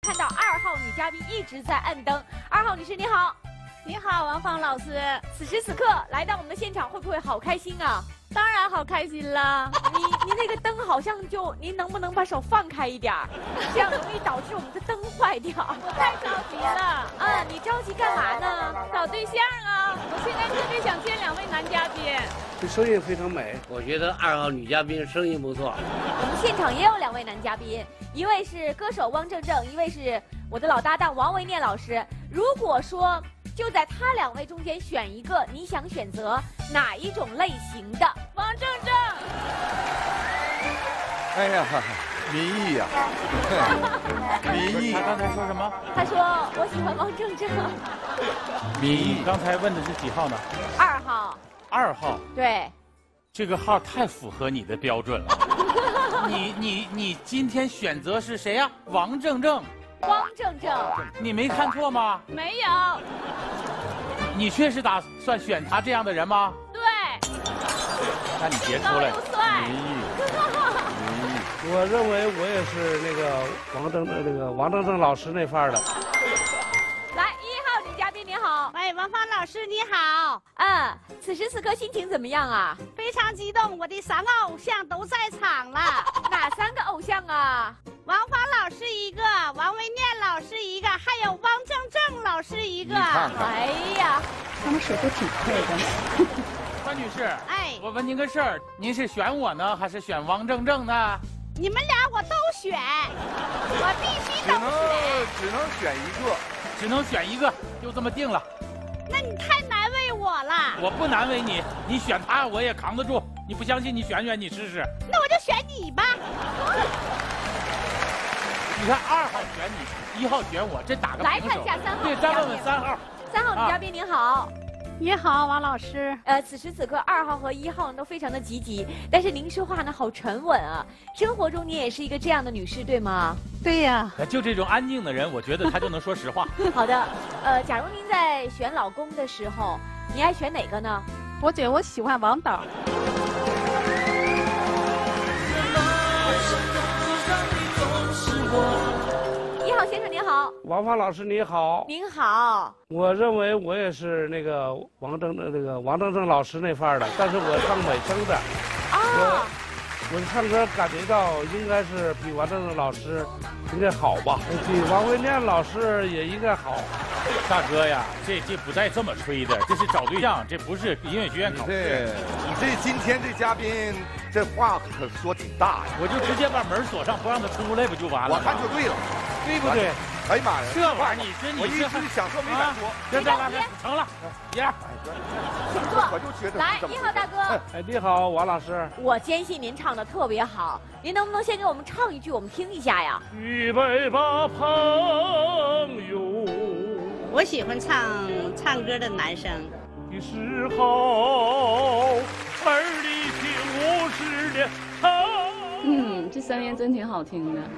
看到2号女嘉宾一直在按灯。2号女士你好， 你好，王芳老师。 此时此刻来到我们的现场，会不会好开心啊？ 当然好开心啦！ 你那个灯好像您能不能把手放开一点儿？这样容易导致我们的灯坏掉。 我太着急了。 你着急干嘛呢？ 找对象啊！我现在特别想见2位男嘉宾。 这声音非常美， 我觉得2号女嘉宾声音不错。 我们现场也有2位男嘉宾，一位是歌手汪正正，一位是我的老搭档王维念老师。如果说就在他2位中间选一个，你想选择哪一种类型的？ 王正正。 哎呀，民意呀，民意。 他刚才说什么？ 他说我喜欢王正正。 民意。刚才问的是几号呢 ？2号。 2号。 对。 这个号太符合你的标准了。你今天选择是谁呀？王正正。 汪正正。 你没看错吗？ 没有。 你确实打算选他这样的人吗？ 对。 那你别出来。民意。 我认为我也是那个王正正老师那范儿的。 来，1号女嘉宾你好。 喂，王芳老师你好。 此时此刻心情怎么样啊？ 非常激动，我的3个偶像都在场了。 哪3个偶像啊？ 王芳老师一个，王维念老师一个，还有汪正正老师一个。 哎呀， 他们手都挺快的。 关女士，我问您个事儿，您是选我呢，还是选王正正呢？ 你们俩我都选，我必须都选。 只能选一个， 只能选一个，就这么定了。 那你太难为我了。 我不难为你，你选他我也扛得住。你不相信你选选，你试试。 那我就选你吧。 你看2号选你，1号选我，这打个平手。 来看一下3号。 对，再问问3号。 3号女嘉宾您好。 你好，王老师。 此时此刻2号和1号都非常的积极，但是您说话呢好沉稳啊。生活中你也是一个这样的女士，对吗？ 对呀。 就这种安静的人，我觉得她就能说实话。 好的，假如您在选老公的时候，你爱选哪个呢？ 我觉得我喜欢王导。 1号先生您好。 王芳老师你好。 您好。 我认为我也是那个王正正老师那范儿的，但是我唱美声的。我唱歌感觉到应该是比王正正老师应该好吧，比王维念老师也应该好。 大哥呀，这不带这么吹的，这是找对象，这不是音乐学院考试。 你这今天这嘉宾这话可说挺大呀， 我就直接把门锁上，不让他出来不就完了？ 我看就对了， 对不对？ 哎呀妈呀， 这玩意儿我一直想说没敢说。 来，成了，爷， 请坐。 我就觉得来，1号大哥。 你好，王老师。 我坚信您唱的特别好，您能不能先给我们唱一句，我们听一下呀？ 预备吧，朋友。 我喜欢唱歌的男生。 的时候，儿女情50年。 这3连真挺好听的。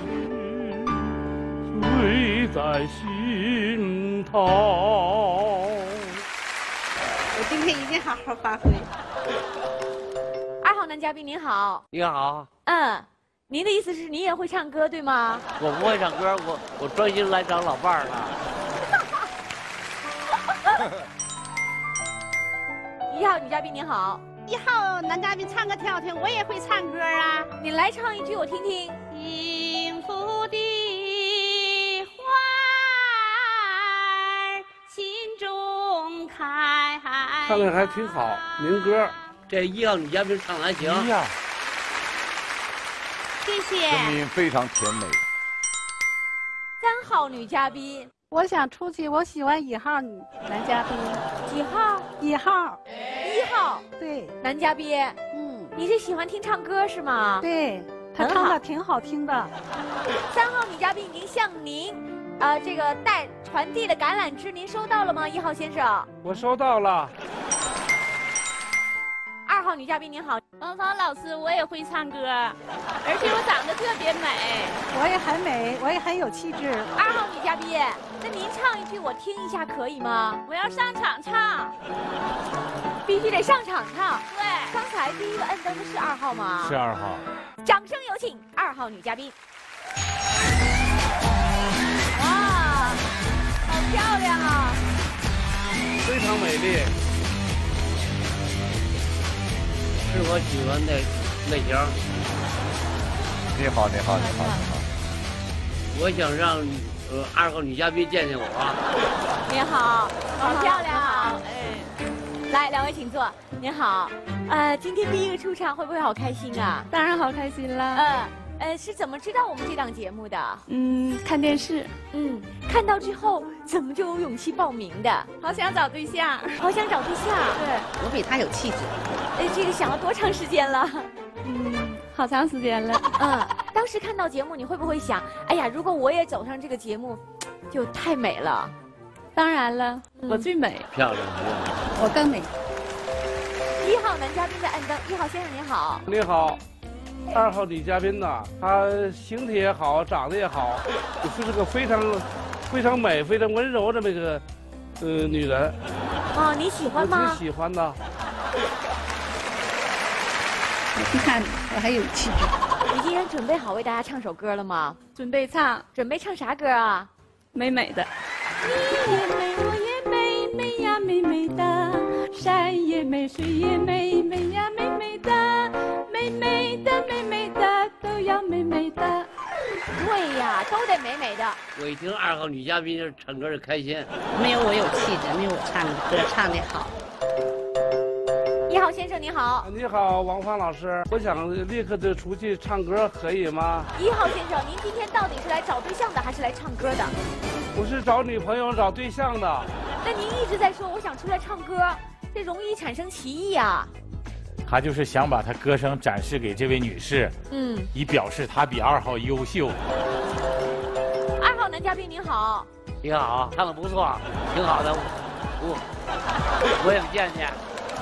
醉在心头。 我今天一定好好发挥。 2号男嘉宾您好。 你好。 您的意思是你也会唱歌对吗？ 我不会唱歌，我专心来找老伴儿了。 1号女嘉宾您好。 1号男嘉宾唱歌挺好听，我也会唱歌啊。 你来唱一句我听听。 幸福的花儿心中开。 唱的还挺好，民歌。 这1号女嘉宾唱的还行。 谢谢。 声音非常甜美。 3号女嘉宾。 我想出去，我喜欢1号男嘉宾。 几号 ？1号。 1号。 对。 男嘉宾。你是喜欢听唱歌是吗？ 对，他唱的挺好听的。 3号女嘉宾已经向您，这个传递了橄榄枝，您收到了吗？1号先生。 我收到了。 2号女嘉宾您好。 王芳老师，我也会唱歌，而且我长得特别美。 我也很美，我也很有气质。 2号女嘉宾，那您唱一句我听一下可以吗？ 我要上场唱， 必须得上场唱。 对， 刚才第一个摁灯的是2号吗？ 是2号。 掌声有请2号女嘉宾。 美丽， 是我喜欢的类型。 你好，你好，你好，你好。 我想让2号女嘉宾见见我。 你好，好漂亮啊！哎，来，两位请坐。您好，今天第一个出场会不会好开心啊？ 当然好开心啦。 是怎么知道我们这档节目的？ 看电视。 看到之后怎么就有勇气报名的？ 好想找对象， 好想找对象。 对， 我比他有气质。 这个想了多长时间了？ 好长时间了。 当时看到节目，你会不会想，哎呀，如果我也走上这个节目，就太美了？ 当然了，我最美。 漂亮， 我更美。 1号男嘉宾在按灯，1号先生您好。 你好。2号女嘉宾呢，她形体也好，长得也好，就是个非常美、非常温柔这么一个女人。 哦，你喜欢吗？ 我挺喜欢的。 你看我还有气质。 你今天准备好为大家唱首歌了吗？ 准备唱。 准备唱啥歌啊？ 美美的。你也美，我也美，美呀美美的，山也美，水也美，美呀美美的，美美的美美的都要美美的。 对呀，都得美美的。 我一听2号女嘉宾唱歌就开心。 没有我有气质，没有我唱歌唱得好。 1号先生你好。 你好，王芳老师，我想立刻就出去唱歌，可以吗 ？1号先生，您今天到底是来找对象的，还是来唱歌的？ 我是找女朋友、找对象的。 那您一直在说我想出来唱歌，这容易产生歧义啊。 他就是想把他歌声展示给这位女士，以表示他比2号优秀。 2号男嘉宾您好。 你好，唱得不错，挺好的。我想见见。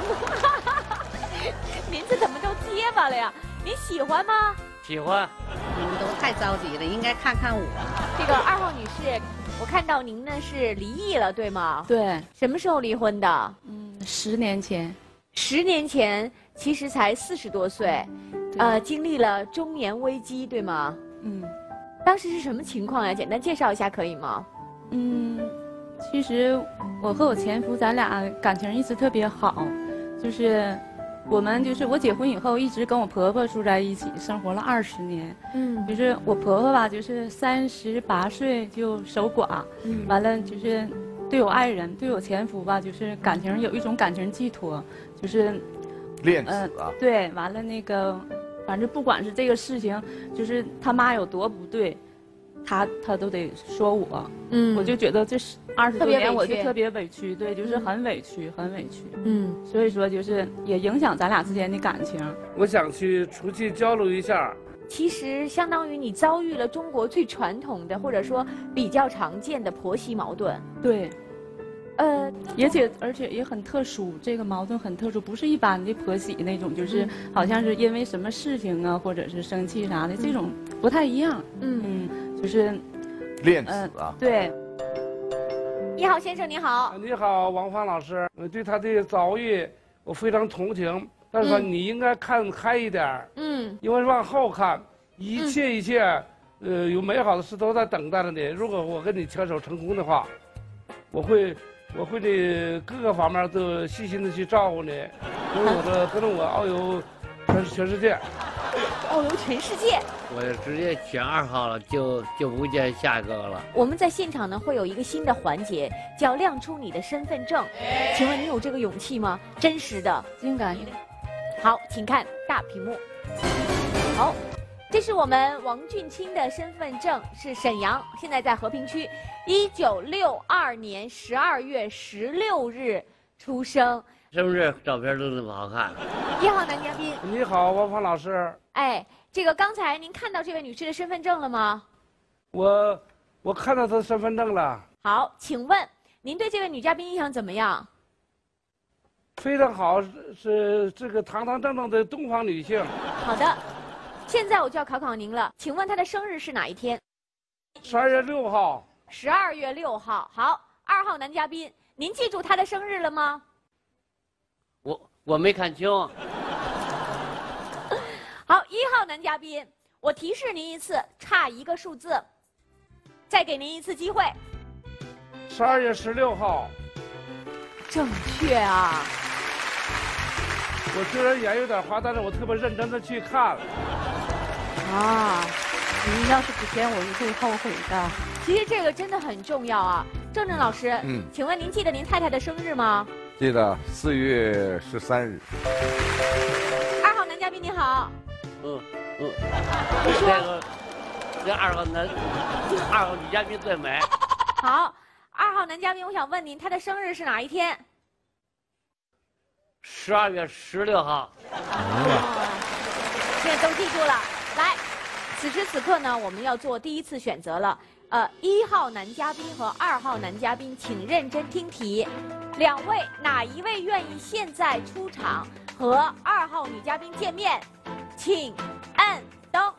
您这怎么都结巴了呀？您喜欢吗？ 喜欢。 你们都太着急了，应该看看我。 这个2号女士，我看到您呢是离异了，对吗？ 对。 什么时候离婚的 ？10年前。 10年前，其实才40多岁，经历了中年危机，对吗？当时是什么情况呀？简单介绍一下可以吗？ 其实我和我前夫咱俩感情一直特别好，就是我们就是我结婚以后一直跟我婆婆住在一起，生活了20年。就是我婆婆吧，就是38岁就守寡，完了就是对我爱人，对我前夫吧，就是感情有一种感情寄托，就是恋子啊。 对，完了那个，反正不管是这个事情，就是他妈有多不对，他都得说我。我就觉得这20多年我就特别委屈，对，就是很委屈，很委屈。所以说就是也影响咱俩之间的感情。 我想出去交流一下。 其实相当于你遭遇了中国最传统的，或者说比较常见的婆媳矛盾。 对。而且也很特殊，这个矛盾很特殊，不是一般的婆媳那种，就是好像是因为什么事情啊，或者是生气啥的，这种不太一样。就是恋子啊。 对。 1号先生你好。 你好，王芳老师，我对他的遭遇我非常同情，但是说你应该看开一点。因为往后看，一切，有美好的事都在等待着你。如果我跟你牵手成功的话，我会的各个方面都细心的去照顾你，跟着我遨游全世界。 遨游全世界。 我就直接选2号了，就不见下一个了。 我们在现场呢会有一个新的环节，叫亮出你的身份证。请问你有这个勇气吗？真实的， 应该。 好，请看大屏幕。好，这是我们王俊卿的身份证，是沈阳，现在在和平区，1962年12月16日出生。 是不是照片都那么好看 ？1号男嘉宾。 你好，王芳老师。 哎，这个刚才您看到这位女士的身份证了吗？ 我看到她的身份证了。 好，请问您对这位女嘉宾印象怎么样？ 非常好，是这个堂堂正正的东方女性。 好的，现在我就要考考您了，请问她的生日是哪一天 ？12月6号。 12月6号。好，2号男嘉宾，您记住她的生日了吗？ 我没看清。 好，1号男嘉宾，我提示您一次，差一个数字，再给您一次机会。 12月16号。 正确啊！ 我虽然眼有点花，但是我特别认真的去看了。 啊， 您要是不填，我就会后悔的。 其实这个真的很重要啊。郑郑老师，请问您记得您太太的生日吗？ 记得4月13日。 2号男嘉宾你好。 你说。这2号女嘉宾最美。 好，2号男嘉宾，我想问您，他的生日是哪一天 ？12月16号。 现在都记住了。来，此时此刻呢，我们要做第一次选择了。1号男嘉宾和2号男嘉宾，请认真听题。2位哪一位愿意现在出场和2号女嘉宾见面？请按灯。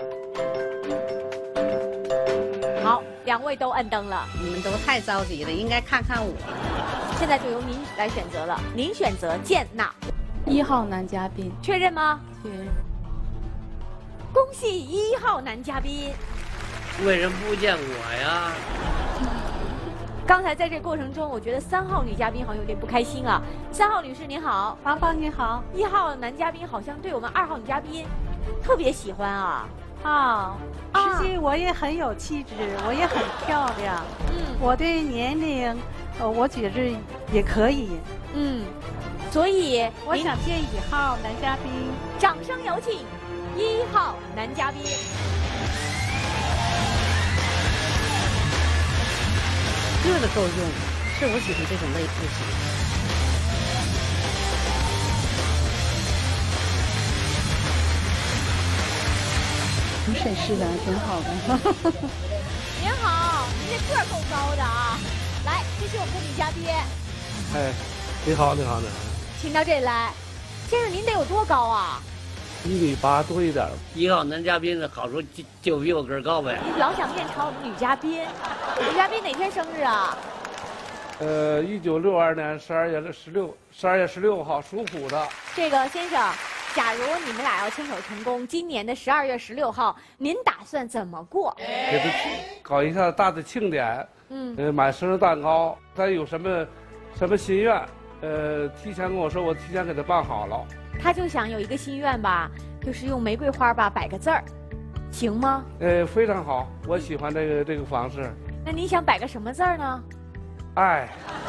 好，2位都按灯了。 你们都太着急了，应该看看我。 现在就由您来选择了，您选择见哪 ？1号男嘉宾， 确认吗？ 确认。 恭喜1号男嘉宾。 为什么不见我呀？ 刚才在这过程中，我觉得3号女嘉宾好像有点不开心啊。3号女士您好， 芳芳你好。 1号男嘉宾好像对我们2号女嘉宾特别喜欢啊。 实际我也很有气质，我也很漂亮。我的年龄，我觉着也可以。 所以我想见1号男嘉宾。 掌声有请1号男嘉宾。 个子够用，是我喜欢这种类型。 审视的挺好的。 您好，您这个儿够高的啊！来，这是我们的女嘉宾。 哎，你好，你好，你好。 请到这里来，先生您得有多高啊 ？1米8多一点。 1号男嘉宾的好处就比我个儿高呗。 你老想面朝我们女嘉宾，女嘉宾哪天生日啊 ？1962年12月16号，属虎的。 这个先生。假如你们俩要牵手成功，今年的12月16号，您打算怎么过？ 给他搞一下大的庆典，买生日蛋糕。他有什么心愿，提前跟我说，我提前给他办好了。 他就想有一个心愿吧，就是用玫瑰花吧摆个字儿，行吗？ 非常好，我喜欢这个方式。 那你想摆个什么字儿呢？ 爱。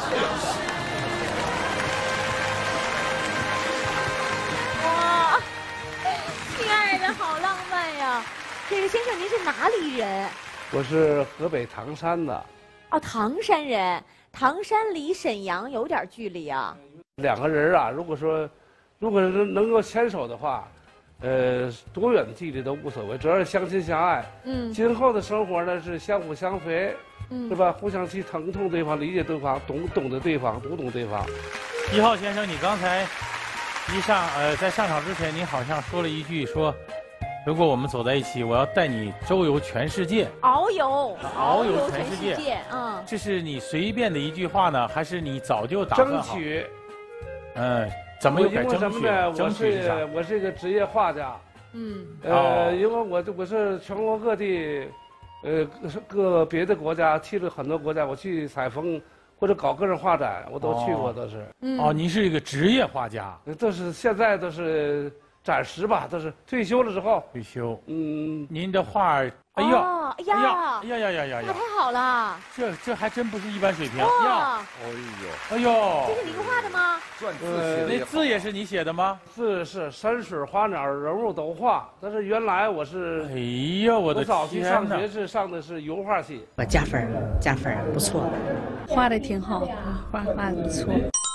好浪漫呀！这个先生您是哪里人？ 我是河北唐山的。 哦，唐山人。唐山离沈阳有点距离啊。 2个人啊，如果能够牵手的话，多远的距离都无所谓，主要是相亲相爱。今后的生活呢是相辅相肥，是吧？互相去疼痛对方，理解对方，懂得对方，读懂对方。 1号先生，你刚才在上场之前，你好像说了一句说。如果我们走在一起，我要带你周游全世界。 遨游全世界。这是你随便的一句话呢，还是你早就打算好？ 争取。 怎么又改争取？ 我是一个职业画家。因为我是全国各地，别的国家去了很多国家，我去采风或者搞个人画展，我都去过，都是。 您是一个职业画家。 都是现在都是。暂时吧，都是退休了之后。 退休。您的画，哎呀， 那太好了。 这还真不是一般水平。 哇！ 哎呦！ 这是您画的吗？ 那字也是你写的吗？ 字是山水花鸟人物都画，但是原来我是。 哎呀，我的天哪！ 我早期上学是上的是油画系。 我加分，不错。 画的挺好，画的不错。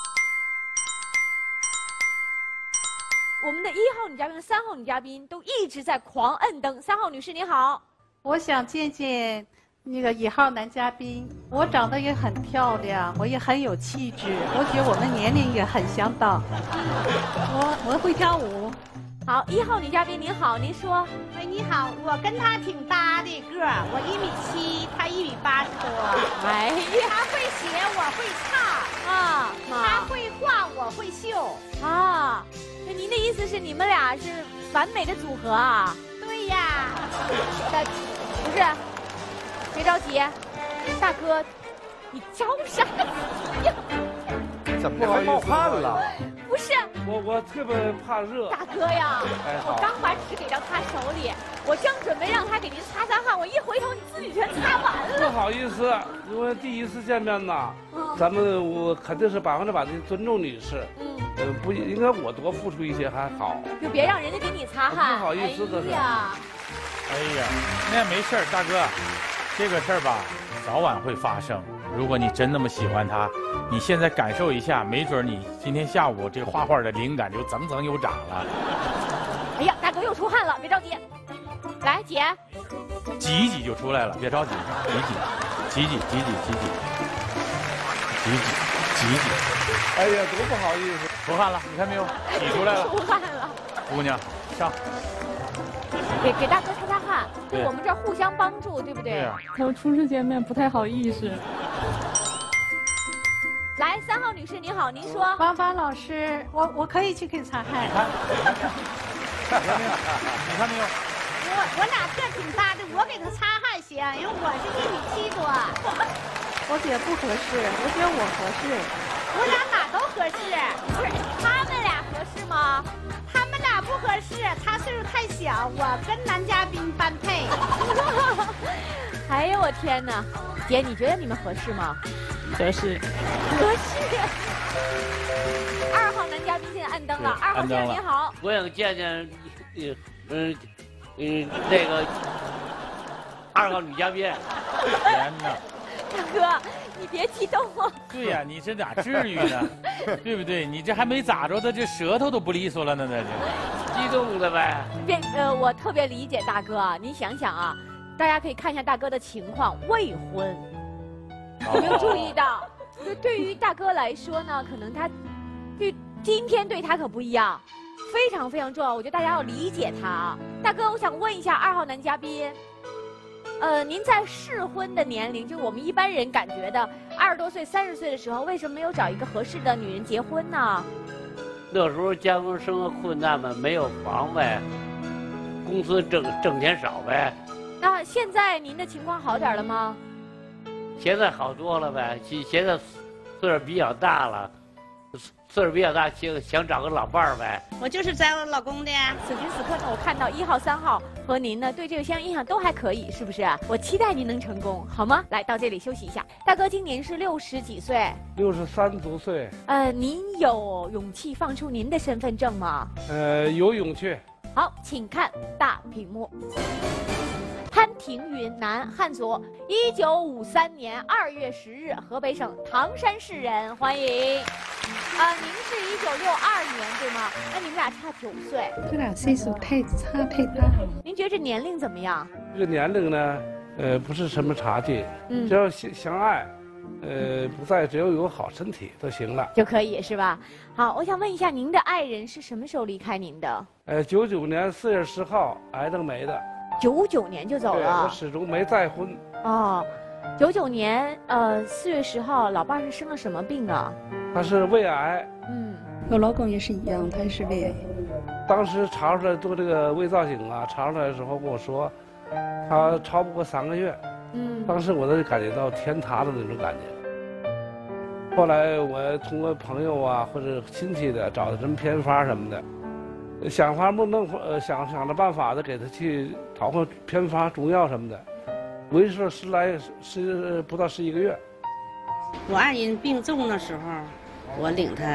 我们的1号女嘉宾、3号女嘉宾都一直在狂摁灯。3号女士您好， 我想见见那个1号男嘉宾。我长得也很漂亮，我也很有气质，我觉得我们年龄也很相当。我会跳舞。 好，1号女嘉宾您好，您说。 喂，你好，我跟他挺搭的个儿，我1米7，他1米80多。 哎呀， 他会写，我会唱啊，他会画，我会绣啊。那您的意思是你们俩是完美的组合啊？ 对呀。 不是，别着急，大哥，你着啥急呀？ 怎么还冒汗了？ 不是， 我特别怕热。 大哥呀， 哎好我刚把纸给到他手里，我正准备让他给您擦擦汗，我一回头，你自己全擦完不了。 好意思，因为第一次见面呐，我肯定是100%的尊重女士。不应该我多付出一些还好。 就别让人家给你擦汗。 不好意思的是。 哎呀，那没事儿，大哥，这个事儿吧，早晚会发生。如果你真那么喜欢他，你现在感受一下，没准你今天下午这画画的灵感就蹭蹭又长了。 哎呀，大哥又出汗了，别着急。来，姐， 挤一挤就出来了，别着急，挤一挤。 哎呀，多不好意思！ 出汗了，你看没有？挤出来了。 出汗了。 姑娘，上。 给大哥擦擦汗，对我们这儿互相帮助，对不对？ 对呀。 他说初次见面不太好意思。 来，3号女士您好，您说。 芳芳老师，我可以去给你擦汗。 你看没有？ 我俩个挺大的，我给他擦汗行，因为我是1.7米多。 我姐不合适，我觉得我合适。 我俩哪都合适， 不是他们俩合适吗？ 他们俩不合适，他岁数太小，我跟男嘉宾般配。 哎呦我天哪，姐你觉得你们合适吗？ 合适。 合适。2号男嘉宾现在按灯了，2号先生您好。 我想见见，那个2号女嘉宾。 天哪！ 大哥，你别激动啊。 对呀，你这哪至于呢？对不对？你这还没咋着的，这舌头都不利索了呢，那就激动的呗。 我特别理解大哥啊，你想想啊，大家可以看一下大哥的情况，未婚，有没有注意到？对于大哥来说呢，可能他今天对他可不一样，非常非常重要。我觉得大家要理解他啊。大哥，我想问一下2号男嘉宾。您在适婚的年龄，就是我们一般人感觉的20多岁、30岁的时候，为什么没有找一个合适的女人结婚呢？ 那时候家庭生活困难嘛，没有房呗，公司挣钱少呗。 那现在您的情况好点了吗？ 现在好多了呗，现在岁数比较大了，想找个老伴儿呗。 我就是找我老公的。 此时此刻呢，我看到1号、3号和您呢，对这位先生印象都还可以，是不是？我期待您能成功，好吗？来到这里休息一下。大哥今年是60几岁 ，63多岁。 您有勇气放出您的身份证吗？ 有勇气。 好，请看大屏幕。潘庭云，男，汉族，1953年2月10日，河北省唐山市人，欢迎。您是1962年对吗？那你们俩差9岁。 这俩岁数太大。 您觉得这年龄怎么样？ 这个年龄呢，不是什么差距，只要相爱，只要有好身体就行了， 就可以是吧？好，我想问一下，您的爱人是什么时候离开您的 ？99年4月10号，癌症没的。 99年就走了。 我始终没再婚。 哦，99年4月10号，老伴是生了什么病啊？ 他是胃癌。 我老公也是一样，他也是胃癌。 当时查出来做这个胃造型啊，查出来的时候跟我说，他超不过3个月。当时我都感觉到天塌了那种感觉。后来我通过朋友啊或者亲戚的找的什么偏方什么的。想着办法的给他去淘换偏方、中药什么的，维持了不到11个月。 我爱人病重的时候，我领他，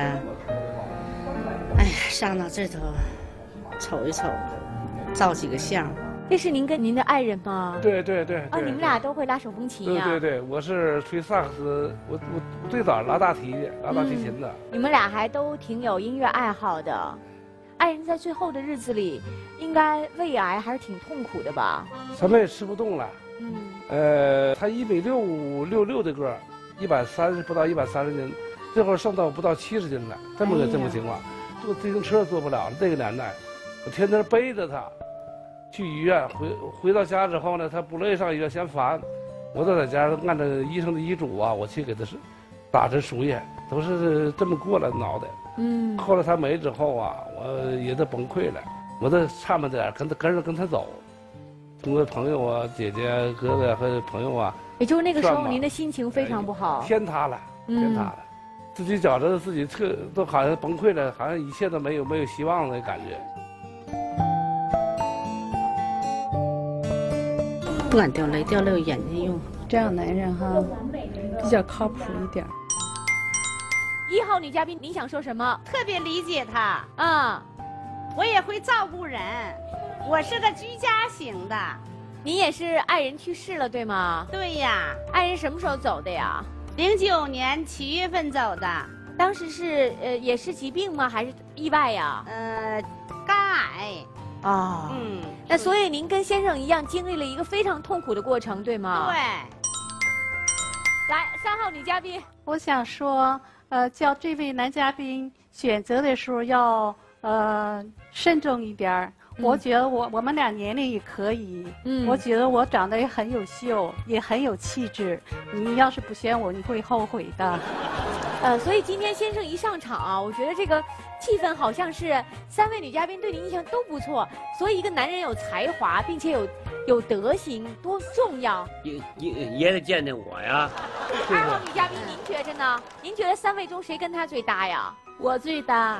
上到这头瞅一瞅，照几个相。 这是您跟您的爱人吗？ 对。 你们俩都会拉手风琴呀？ 对，我是吹萨克斯，我最早拉大提琴的。 你们俩还都挺有音乐爱好的。爱人在最后的日子里，应该胃癌还是挺痛苦的吧？ 什么也吃不动了。他1.65米的个儿，130不到130斤，这会儿剩到不到70斤了，这么情况，坐自行车坐不了了。这个年代，我天天背着他去医院，回到家之后呢，他不乐意上医院，嫌烦，我都在家按照医生的遗嘱啊，我去给他打针输液，都是这么过来的脑袋。后来他没之后啊，我也都崩溃了，我都差没点跟他走，通过朋友啊、姐姐、哥哥和朋友啊， 也就是那个时候您的心情非常不好， 天塌了。 自己觉得自己都好像崩溃了，好像一切都没有希望的感觉。 不敢掉泪，掉泪眼睛用。 这样男人哈，比较靠谱一点。 1号女嘉宾，你想说什么？ 特别理解他。 啊， 我也会照顾人，我是个居家型的。 你也是爱人去世了，对吗？ 对呀。 爱人什么时候走的呀 ？09年7月份走的。 当时是也是疾病吗？还是意外呀？ 肝癌。 啊，那所以您跟先生一样经历了一个非常痛苦的过程，对吗？ 对。 来，3号女嘉宾， 我想说，叫这位男嘉宾选择的时候要慎重一点儿。我觉得我们俩年龄也可以，我觉得我长得也很有秀，也很有气质。你要是不选我，你会后悔的。 所以今天先生一上场啊，我觉得这个气氛好像是3位女嘉宾对你印象都不错。所以一个男人有才华，并且有德行，多重要。 也得见见我呀。 2号女嘉宾，您觉着呢？您觉得3位中谁跟他最搭呀？ 我最搭。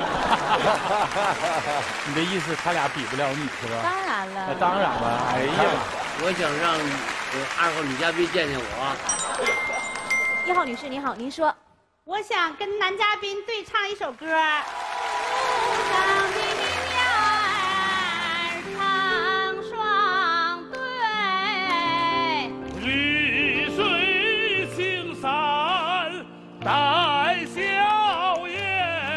你的意思他俩比不了你是吧？ 当然了。 当然了，哎呀， 我想让2号女嘉宾见见我。 1号女士您好，您说。 我想跟男嘉宾对唱一首歌。路上的鸟儿成双对， 绿水青山带笑颜。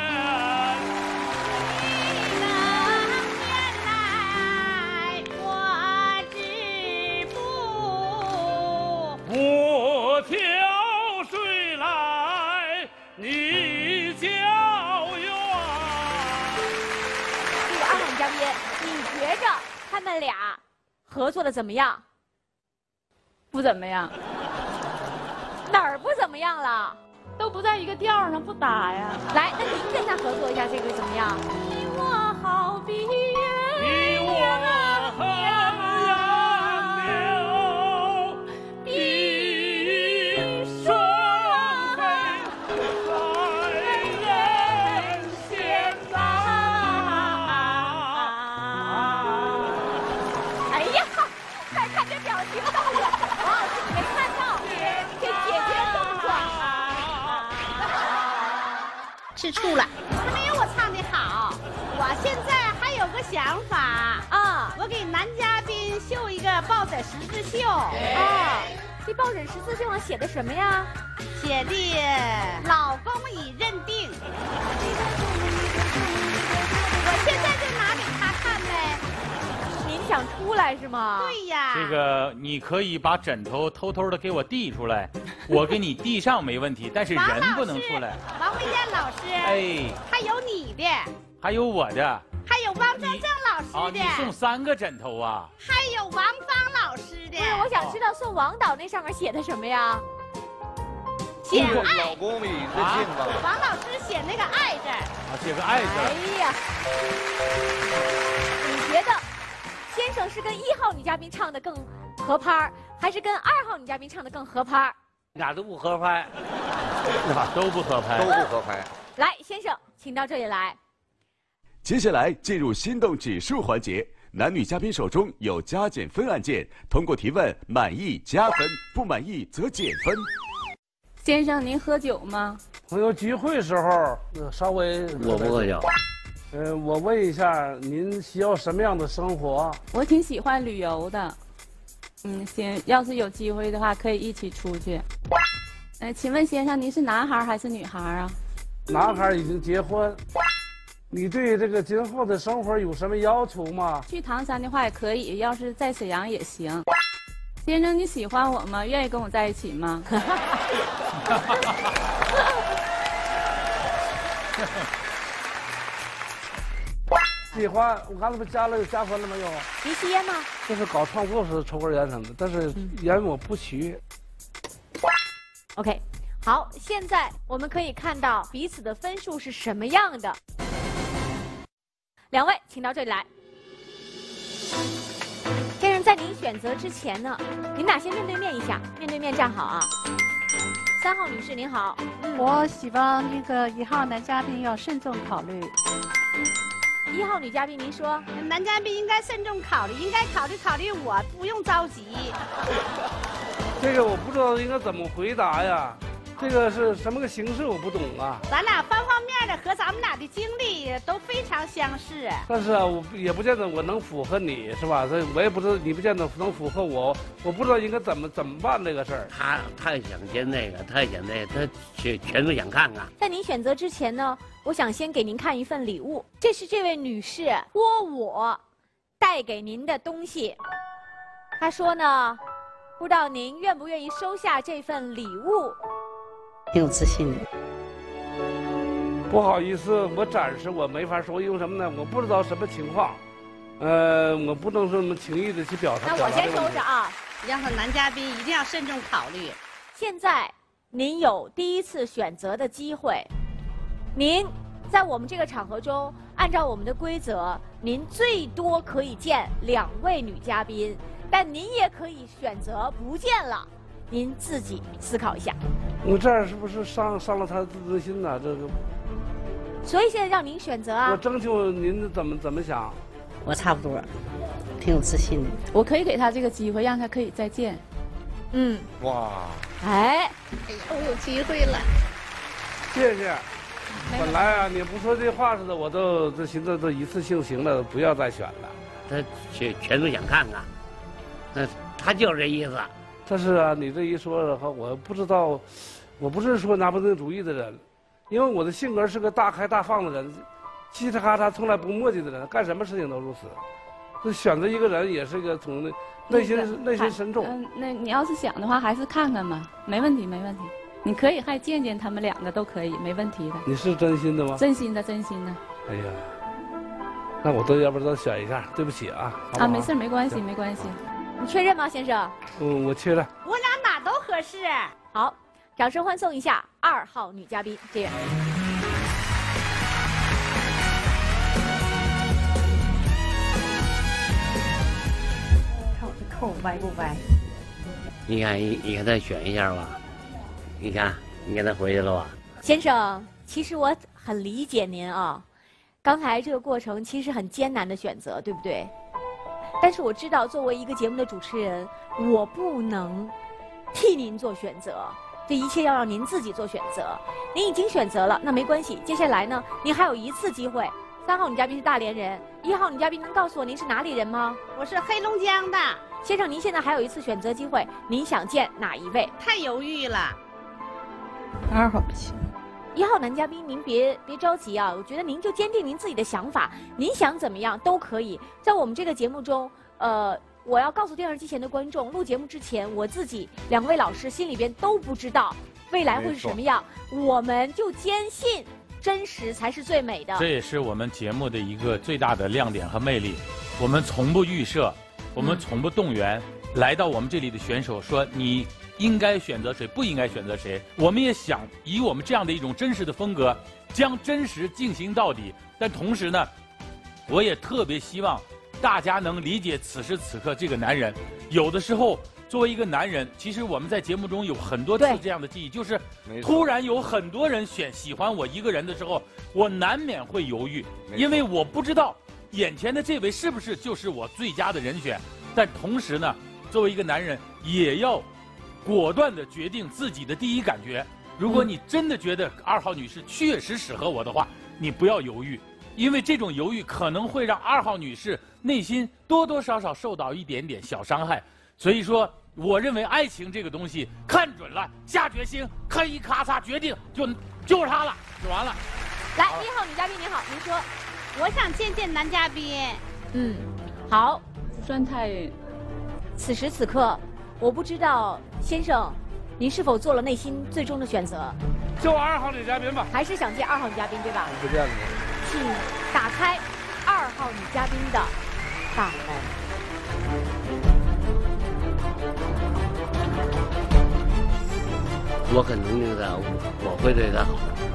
一能年来我止步， 我跳水来你教远。 这个2号女嘉宾，你觉着他们俩合作的怎么样？ 不怎么样。 哪儿不怎么样了？ 都不在一个调上，不搭呀。 来，那您跟他合作一下，这个怎么样？ 你我好比鸳你我鸳鸯比双飞，人间呐。 哎呀，再看这表情包了，王老师你没看到，这姐姐动作。 吃醋了，他没有我唱的好。我现在还有个想法啊， 我给男嘉宾绣一个抱枕十字绣。 啊，这抱枕十字绣上写的什么呀？ 写的老公已认定。我现在就拿给他看呗。 您想出来是吗？ 对呀。 这个你可以把枕头偷偷的给我递出来，我给你递上没问题，但是人不能出来。 王维燕老师， 哎， 还有你的， 还有我的， 还有汪正正老师啊， 的， 你送3个枕头啊？ 还有王芳老师的。 不是，我想知道送王导那上面写的什么呀？ 写爱。 老公已认定吧？ 王老师写那个爱字。 啊，写个爱字。 哎呀，你觉得先生是跟1号女嘉宾唱的更合拍，还是跟2号女嘉宾唱的更合拍？ 俩都不合拍， 都不合拍， 都不合拍。 来，先生，请到这里来。 接下来进入心动指数环节，男女嘉宾手中有加减分按键，通过提问满意加分，不满意则减分。 先生，您喝酒吗？ 朋友聚会时候，稍微我不喝酒。 我问一下，您需要什么样的生活？ 我挺喜欢旅游的。行，要是有机会的话，可以一起出去。请问先生，您是男孩还是女孩啊？ 男孩已经结婚。你对这个今后的生活有什么要求吗？ 去唐山的话也可以，要是在沈阳也行。先生，你喜欢我吗？愿意跟我在一起吗？ 喜欢，我刚才不加分了没有？ 你吸烟吗？ 就是搞创作时抽根烟什么的，但是烟我不吸。 OK， 好，现在我们可以看到彼此的分数是什么样的。2位，请到这里来。先生，在您选择之前呢，您俩先面对面一下，面对面站好啊。 3号女士您好， 我希望那个1号男嘉宾要慎重考虑。 1号女嘉宾您说， 男嘉宾应该慎重考虑，应该考虑我，不用着急。 这个我不知道应该怎么回答呀。这个是什么个形式？我不懂啊。 咱俩方方面的和咱们俩的经历都非常相似。 但是啊，我也不见得我能符合你，是吧？这我也不知道，你不见得能符合我，我不知道应该怎么办这个事儿。 他想见那个，他全都想看看。 在您选择之前呢，我想先给您看一份礼物，这是这位女士托我带给您的东西。她说呢，不知道您愿不愿意收下这份礼物。 挺有自信的。 不好意思，我暂时我没法说，因为什么呢？我不知道什么情况，我不能这么轻易的去表达。 那我先收着啊， 让他男嘉宾一定要慎重考虑。 现在您有第一次选择的机会，您在我们这个场合中，按照我们的规则，您最多可以见2位女嘉宾，但您也可以选择不见了。您自己思考一下。 我这样是不是伤了他的自尊心呢？这个。 所以现在让您选择啊。 我征求您怎么想？ 我差不多，挺有自信的。 我可以给他这个机会，让他可以再见。 哇！ 哎呀， 我有机会了。 谢谢。本来啊，你不说这话似的，我都寻思都一次性行了，不要再选了。 他全都想看看，他就是这意思。 但是啊，你这一说的话，我不知道，我不是说拿不定主意的人，因为我的性格是个大开大放的人，嘁哩喀嚓从来不磨叽的人，干什么事情都如此。就选择一个人也是一个从内心深重。 那你要是想的话，还是看看吧，没问题，没问题。你可以还见见他们2个都可以，没问题的。 你是真心的吗？ 真心的，真心的。 哎呀，那我要不都选一下，对不起啊。好不好？ 没事，没关系，没关系。 你确认吗，先生？ 我确认。 我俩哪都合适。 好，掌声欢送一下2号女嘉宾这位。 看我这扣歪不歪？ 你看他选一下吧，你看他回去了吧？ 先生，其实我很理解您啊，刚才这个过程其实很艰难的选择，对不对？但是我知道，作为一个节目的主持人，我不能替您做选择，这一切要让您自己做选择。您已经选择了，那没关系。接下来呢，您还有1次机会。3号女嘉宾是大连人，1号女嘉宾能告诉我您是哪里人吗？ 我是黑龙江的。 先生，您现在还有1次选择机会，您想见哪一位？ 太犹豫了。 2号不行。 1号男嘉宾，您别着急啊！我觉得您就坚定您自己的想法，您想怎么样都可以。在我们这个节目中，我要告诉电视机前的观众，录节目之前，我自己2位老师心里边都不知道未来会是什么样，我们就坚信真实才是最美的。 这也是我们节目的一个最大的亮点和魅力。我们从不预设，我们从不动员来到我们这里的选手说你应该选择谁，不应该选择谁。我们也想以我们这样的一种真实的风格，将真实进行到底。但同时呢，我也特别希望大家能理解此时此刻这个男人。有的时候，作为一个男人，其实我们在节目中有很多次这样的记忆，就是突然有很多人喜欢我一个人的时候，我难免会犹豫，因为我不知道眼前的这位是不是就是我最佳的人选。但同时呢，作为一个男人，也要果断地决定自己的第一感觉。如果你真的觉得2号女士确实适合我的话，你不要犹豫，因为这种犹豫可能会让2号女士内心多多少少受到一点点小伤害。所以说，我认为爱情这个东西，看准了，下决心，咔嚓决定，就是他了，就完了。 来，1号女嘉宾您好，您说， 我想见见男嘉宾。 好， 不算太。 此时此刻，我不知道先生，您是否做了内心最终的选择？ 就2号女嘉宾吧。 还是想见2号女嘉宾，对吧？ 不见了。 请打开2号女嘉宾的大门。 我很同情他，我会对他好。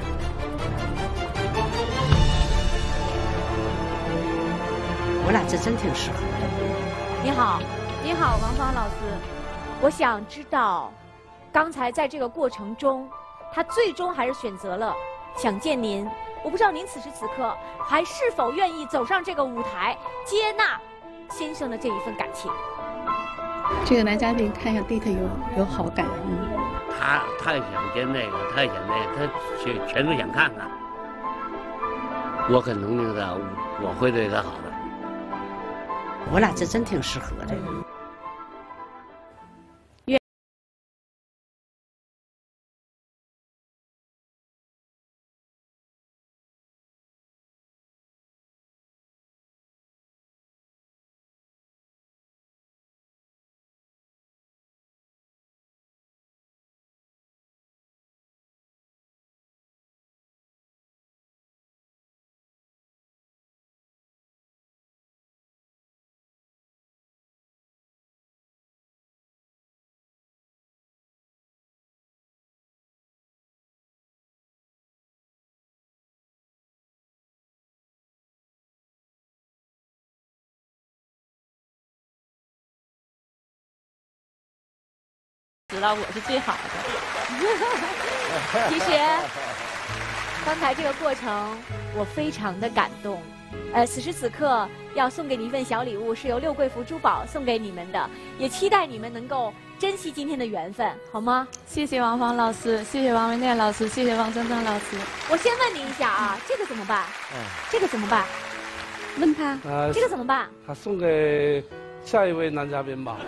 我俩这真挺适合的。 你好， 你好，王芳老师。 我想知道， 刚才在这个过程中，他最终还是选择了想见您。我不知道您此时此刻还是否愿意走上这个舞台，接纳先生的这一份感情。 这个男嘉宾看上对他有好感， 他想见那个，他想那个，他全都想看看。我很努力的，我会对他好的。 我俩这真挺适合的。 知道我是最好的。 其实，刚才这个过程我非常的感动。此时此刻要送给你一份小礼物，是由六贵福珠宝送给你们的，也期待你们能够珍惜今天的缘分，好吗？ 谢谢王芳老师，谢谢王文念老师，谢谢王铮铮老师。 我先问您一下啊，这个怎么办？这个怎么办？ 问他。 这个怎么办？ 他送给下一位男嘉宾吧。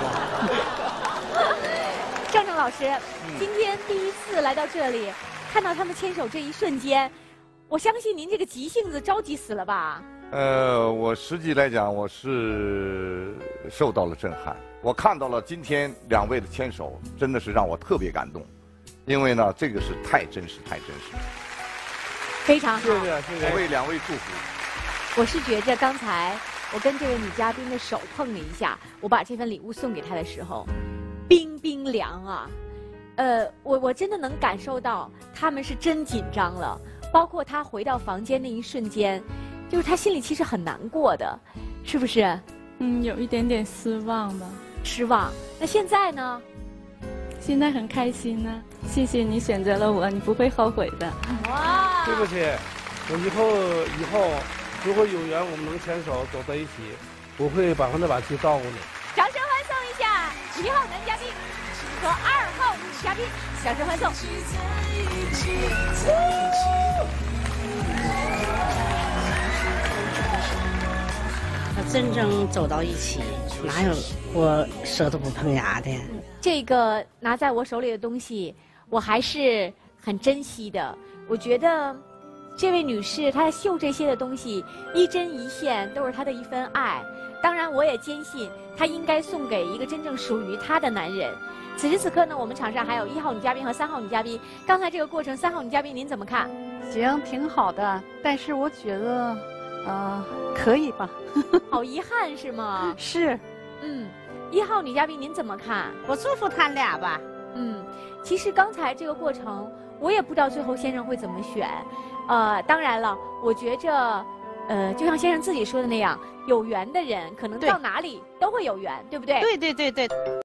郑郑老师，今天第一次来到这里，看到他们牵手这一瞬间，我相信您这个急性子着急死了吧？ 我实际来讲，我是受到了震撼。我看到了今天两位的牵手，真的是让我特别感动，因为呢，这个是太真实，太真实。 非常好， 谢谢。 我为两位祝福。 我是觉着刚才我跟这位女嘉宾的手碰了一下，我把这份礼物送给她的时候，冰冰凉啊！我真的能感受到他们是真紧张了。包括他回到房间那一瞬间，就是他心里其实很难过的，是不是？ 有一点点失望吧。 失望。那现在呢？ 现在很开心呢。谢谢你选择了我，你不会后悔的。 哇！ 对不起，我以后如果有缘，我们能牵手走在一起，我会百分之百去照顾你。 掌声欢送一下1号男嘉宾和2号女嘉宾，掌声欢送。 真正走到一起，哪有我舌头不碰牙的？ 这个拿在我手里的东西，我还是很珍惜的。我觉得这位女士她绣这些的东西，一针一线都是她的一份爱。当然，我也坚信她应该送给一个真正属于她的男人。此时此刻呢，我们场上还有1号女嘉宾和3号女嘉宾。刚才这个过程，3号女嘉宾您怎么看？ 行，挺好的，但是我觉得，可以吧？ 好遗憾是吗？ 是。 1号女嘉宾您怎么看？ 我祝福他俩吧。 其实刚才这个过程，我也不知道最后先生会怎么选。当然了，我觉着，就像先生自己说的那样，有缘的人可能到哪里都会有缘，对不对？ 对对对对。